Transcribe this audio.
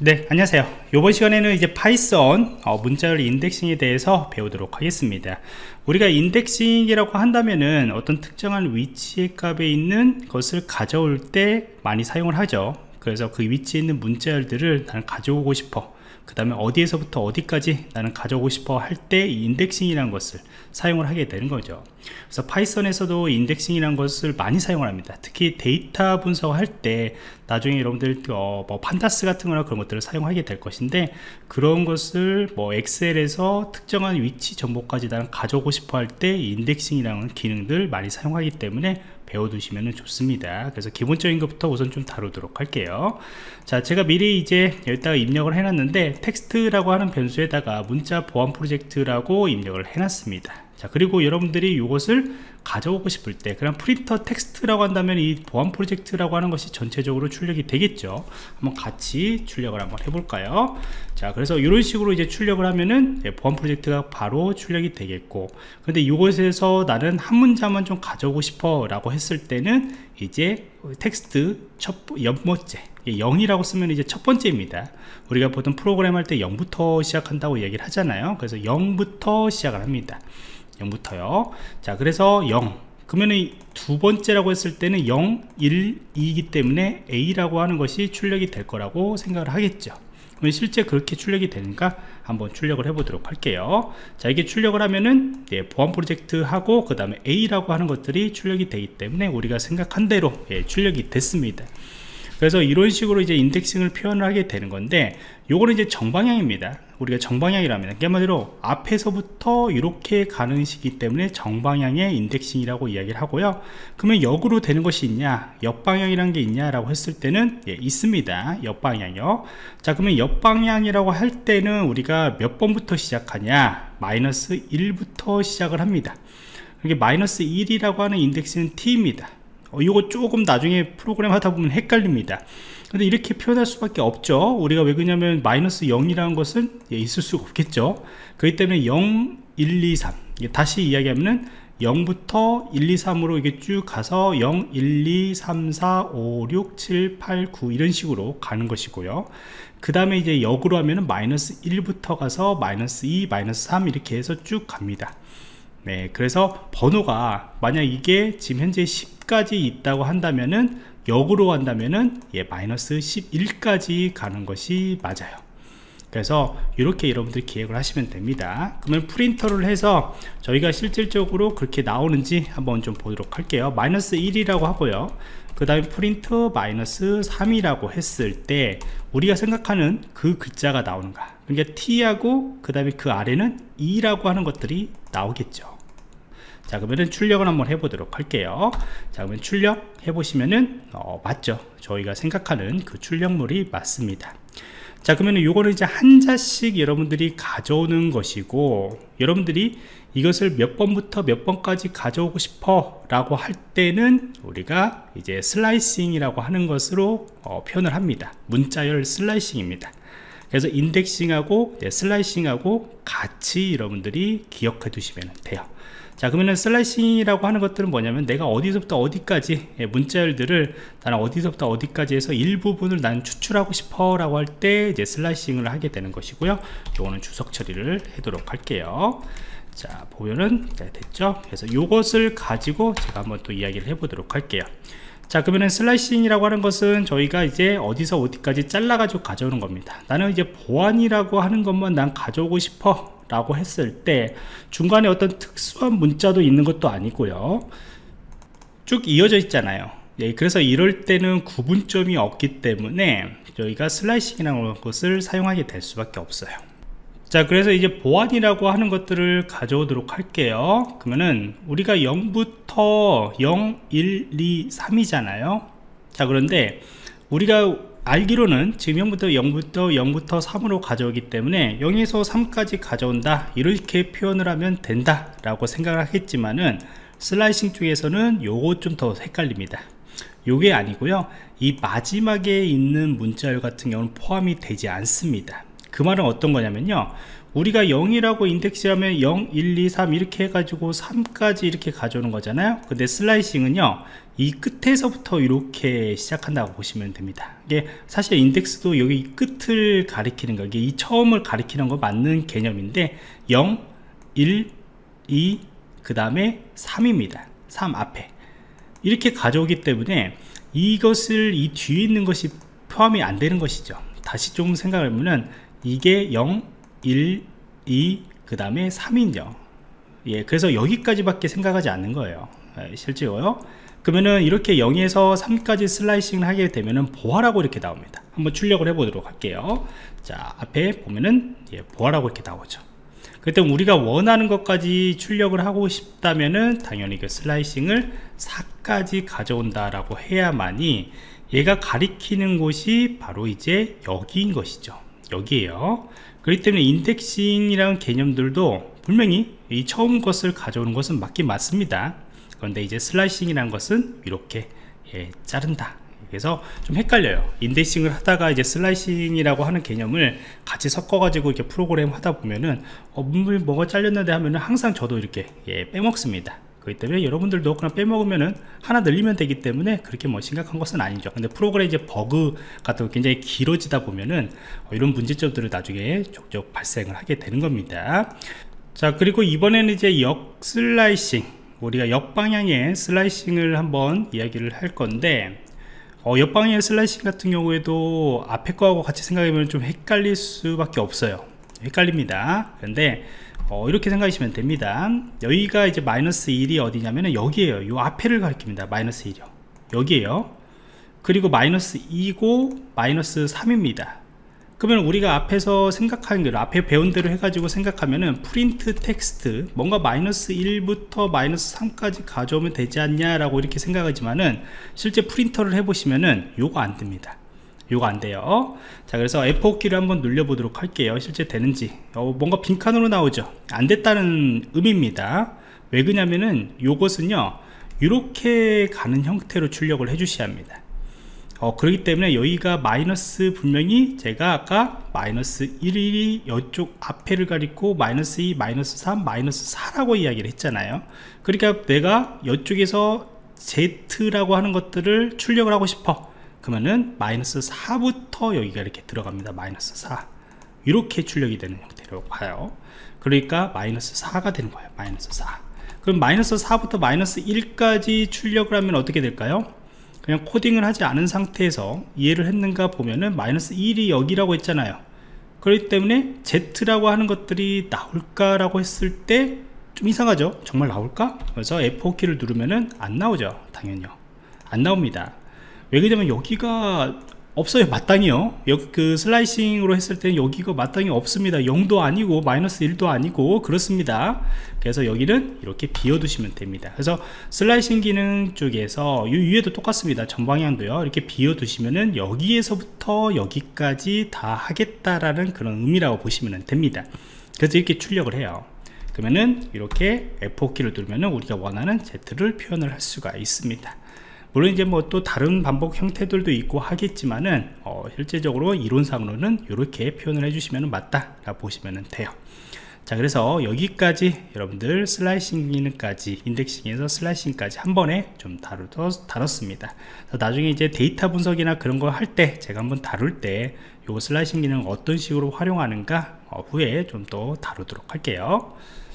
네, 안녕하세요. 이번 시간에는 이제 파이썬 문자열 인덱싱에 대해서 배우도록 하겠습니다. 우리가 인덱싱이라고 한다면은 어떤 특정한 위치의 값에 있는 것을 가져올 때 많이 사용을 하죠. 그래서 그 위치에 있는 문자열들을 나는 가져오고 싶어, 그 다음에 어디에서부터 어디까지 나는 가져오고 싶어 할 때 이 인덱싱이라는 것을 사용을 하게 되는 거죠. 그래서 파이썬에서도 인덱싱이라는 것을 많이 사용을 합니다. 특히 데이터 분석할 때 나중에 여러분들 뭐 판다스 같은 거나 그런 것들을 사용하게 될 것인데, 그런 것을 뭐 엑셀에서 특정한 위치 정보까지 나는 가져오고 싶어 할 때 인덱싱이라는 기능들 많이 사용하기 때문에 배워두시면 좋습니다. 그래서 기본적인 것부터 우선 좀 다루도록 할게요. 자, 제가 미리 이제 여기다가 입력을 해놨는데, 텍스트라고 하는 변수에다가 문자 보안 프로젝트라고 입력을 해놨습니다. 자, 그리고 여러분들이 이것을 가져오고 싶을 때, 그냥 프린터 텍스트라고 한다면 이 보안 프로젝트라고 하는 것이 전체적으로 출력이 되겠죠. 한번 같이 출력을 한번 해볼까요? 자, 그래서 이런 식으로 이제 출력을 하면은 보안 프로젝트가 바로 출력이 되겠고, 근데 이곳에서 나는 한 문자만 좀 가져오고 싶어 라고 했을 때는 이제 텍스트 연번째 0이라고 쓰면 이제 첫 번째입니다. 우리가 보통 프로그램 할 때 0부터 시작한다고 얘기를 하잖아요. 그래서 0부터 시작을 합니다. 0부터요. 자, 그래서 0 그러면은 두 번째라고 했을 때는 0, 1, 2이기 때문에 A라고 하는 것이 출력이 될 거라고 생각을 하겠죠. 그러면 실제 그렇게 출력이 되는가 한번 출력을 해 보도록 할게요. 자, 이게 출력을 하면은 보안 프로젝트 하고 그 다음에 A라고 하는 것들이 출력이 되기 때문에 우리가 생각한 대로 출력이 됐습니다. 그래서 이런 식으로 이제 인덱싱을 표현을 하게 되는 건데, 요거는 이제 정방향입니다. 우리가 정방향이라면 그게 말대로 앞에서부터 이렇게 가는 시기 때문에 정방향의 인덱싱이라고 이야기를 하고요. 그러면 역으로 되는 것이 있냐, 역방향이라는 게 있냐 라고 했을 때는 있습니다. 역방향이요. 자, 그러면 역방향이라고 할 때는 우리가 몇 번부터 시작하냐, 마이너스 1부터 시작을 합니다. 이게 마이너스 1이라고 하는 인덱스는 t입니다. 이거 조금 나중에 프로그램 하다 보면 헷갈립니다. 근데 이렇게 표현할 수밖에 없죠. 우리가 왜 그러냐면 마이너스 0이라는 것은 있을 수가 없겠죠. 그렇기 때문에 0, 1, 2, 3 다시 이야기하면은 0부터 1, 2, 3으로 이게 쭉 가서 0, 1, 2, 3, 4, 5, 6, 7, 8, 9 이런 식으로 가는 것이고요. 그 다음에 이제 역으로 하면은 마이너스 1부터 가서 마이너스 2, 마이너스 3 이렇게 해서 쭉 갑니다. 네, 그래서 번호가 만약 이게 지금 현재 10까지 있다고 한다면은 역으로 간다면은 마이너스 11까지 가는 것이 맞아요. 그래서 이렇게 여러분들이 기획을 하시면 됩니다. 그러면 프린터를 해서 저희가 실질적으로 그렇게 나오는지 한번 좀 보도록 할게요. 마이너스 1이라고 하고요. 그 다음에 프린트 마이너스 3이라고 했을 때 우리가 생각하는 그 글자가 나오는가, 그러니까 T하고 그 다음에 그 아래는 E라고 하는 것들이 나오겠죠. 자, 그러면은 출력을 한번 해보도록 할게요. 자, 그러면 출력 해보시면은 맞죠? 저희가 생각하는 그 출력물이 맞습니다. 자, 그러면은 요거는 이제 한자씩 여러분들이 가져오는 것이고, 여러분들이 이것을 몇 번부터 몇 번까지 가져오고 싶어 라고 할 때는 우리가 이제 슬라이싱이라고 하는 것으로 표현을 합니다. 문자열 슬라이싱입니다. 그래서 인덱싱하고 슬라이싱하고 같이 여러분들이 기억해 두시면 돼요. 자, 그러면은 슬라이싱이라고 하는 것들은 뭐냐면 내가 어디서부터 어디까지 문자열들을 나는 어디서부터 어디까지 해서 일부분을 나는 추출하고 싶어 라고 할 때 이제 슬라이싱을 하게 되는 것이고요. 요거는 주석 처리를 하도록 할게요. 자, 보면은 됐죠. 그래서 요것을 가지고 제가 한번 또 이야기를 해보도록 할게요. 자, 그러면은 슬라이싱이라고 하는 것은 저희가 이제 어디서 어디까지 잘라 가지고 가져오는 겁니다. 나는 이제 보안이라고 하는 것만 난 가져오고 싶어 라고 했을 때 중간에 어떤 특수한 문자도 있는 것도 아니고요, 쭉 이어져 있잖아요. 그래서 이럴 때는 구분점이 없기 때문에 저희가 슬라이싱이라는 것을 사용하게 될 수밖에 없어요. 자, 그래서 이제 보안이라고 하는 것들을 가져오도록 할게요. 그러면은 우리가 0부터 0, 1, 2, 3이잖아요. 자, 그런데 우리가 알기로는 지금 0부터 3으로 가져오기 때문에 0에서 3까지 가져온다 이렇게 표현을 하면 된다 라고 생각을 하겠지만은, 슬라이싱 쪽에서는 요거 좀 더 헷갈립니다. 요게 아니고요, 이 마지막에 있는 문자열 같은 경우는 포함이 되지 않습니다. 그 말은 어떤 거냐면요, 우리가 0이라고 인덱스하면 0, 1, 2, 3 이렇게 해가지고 3까지 이렇게 가져오는 거잖아요. 근데 슬라이싱은요, 이 끝에서부터 이렇게 시작한다고 보시면 됩니다. 이게 사실 인덱스도 여기 끝을 가리키는 거, 이게 이 처음을 가리키는 거 맞는 개념인데 0, 1, 2, 그 다음에 3입니다. 3 앞에 이렇게 가져오기 때문에 이것을 이 뒤에 있는 것이 포함이 안 되는 것이죠. 다시 좀 생각을 해보면 이게 0, 1, 2, 그 다음에 3이죠. 예, 그래서 여기까지밖에 생각하지 않는 거예요. 예, 실제로요. 그러면은 이렇게 0에서 3까지 슬라이싱을 하게 되면은 보아라고 이렇게 나옵니다. 한번 출력을 해보도록 할게요. 자, 앞에 보면은 예, 보아라고 이렇게 나오죠. 그때 우리가 원하는 것까지 출력을 하고 싶다면은 당연히 그 슬라이싱을 4까지 가져온다라고 해야만이 얘가 가리키는 곳이 바로 이제 여기인 것이죠. 여기에요. 그렇기 때문에 인덱싱이라는 개념들도 분명히 이 처음 것을 가져오는 것은 맞긴 맞습니다. 그런데 이제 슬라이싱이라는 것은 이렇게 예, 자른다. 그래서 좀 헷갈려요. 인덱싱을 하다가 이제 슬라이싱이라고 하는 개념을 같이 섞어 가지고 이렇게 프로그램 하다 보면은 뭐가 잘렸는데 하면은 항상 저도 이렇게 예, 빼먹습니다. 그렇기 때문에 여러분들도 그냥 빼먹으면은 하나 늘리면 되기 때문에 그렇게 뭐 심각한 것은 아니죠. 근데 프로그램 이제 버그 같은 거 굉장히 길어지다 보면은 이런 문제점들을 나중에 족족 발생을 하게 되는 겁니다. 자, 그리고 이번에는 이제 역슬라이싱, 우리가 역방향의 슬라이싱을 한번 이야기를 할 건데, 옆방향의 슬라이싱 같은 경우에도 앞에 거하고 같이 생각해보면 좀 헷갈릴 수밖에 없어요. 헷갈립니다. 그런데 이렇게 생각하시면 됩니다. 여기가 이제 마이너스 1이 어디냐면은 여기에요. 요 앞에를 가리킵니다. 마이너스 1이요. 여기에요. 그리고 마이너스 2고 마이너스 3입니다. 그러면 우리가 앞에서 생각하는 대로, 앞에 배운 대로 해가지고 생각하면은 프린트 텍스트 뭔가 마이너스 1부터 마이너스 3까지 가져오면 되지 않냐 라고 이렇게 생각하지만은 실제 프린터를 해보시면은 요거 안 됩니다. 요거 안 돼요. 자, 그래서 F4키를 한번 눌려 보도록 할게요. 실제 되는지. 뭔가 빈칸으로 나오죠. 안 됐다는 의미입니다. 왜 그러냐면은 요것은요 이렇게 가는 형태로 출력을 해 주셔야 합니다. 그렇기 때문에 여기가 마이너스, 분명히 제가 아까 마이너스 1이 이쪽 앞에를 가리고 마이너스 2, 마이너스 3, 마이너스 4라고 이야기를 했잖아요. 그러니까 내가 이쪽에서 Z라고 하는 것들을 출력을 하고 싶어. 그러면은 마이너스 4부터 여기가 이렇게 들어갑니다. 마이너스 4 이렇게 출력이 되는 형태로 봐요. 그러니까 마이너스 4가 되는 거예요. 마이너스 4. 그럼 마이너스 4부터 마이너스 1까지 출력을 하면 어떻게 될까요? 그냥 코딩을 하지 않은 상태에서 이해를 했는가 보면은 마이너스 1이 여기라고 했잖아요. 그렇기 때문에 Z라고 하는 것들이 나올까라고 했을 때 좀 이상하죠. 정말 나올까? 그래서 F4키를 누르면은 안 나오죠. 당연히요. 안 나옵니다. 왜 그러냐면 여기가 없어요. 마땅히요. 여기 그 슬라이싱으로 했을 때는 여기가 마땅히 없습니다. 0도 아니고 마이너스 1도 아니고 그렇습니다. 그래서 여기는 이렇게 비워두시면 됩니다. 그래서 슬라이싱 기능 쪽에서 이 위에도 똑같습니다. 전방향도요. 이렇게 비워두시면은 여기에서부터 여기까지 다 하겠다라는 그런 의미라고 보시면 됩니다. 그래서 이렇게 출력을 해요. 그러면은 이렇게 F4키를 누르면은 우리가 원하는 Z를 표현을 할 수가 있습니다. 물론 이제 뭐 또 다른 반복 형태들도 있고 하겠지만은 실제적으로 이론상으로는 이렇게 표현을 해주시면 맞다 라고 보시면 돼요. 자, 그래서 여기까지 여러분들 슬라이싱 기능까지, 인덱싱에서 슬라이싱까지 한 번에 좀 다뤘습니다. 나중에 이제 데이터 분석이나 그런 거 할 때 제가 한번 다룰 때 요거 슬라이싱 기능 어떤 식으로 활용하는가 후에 좀 더 다루도록 할게요.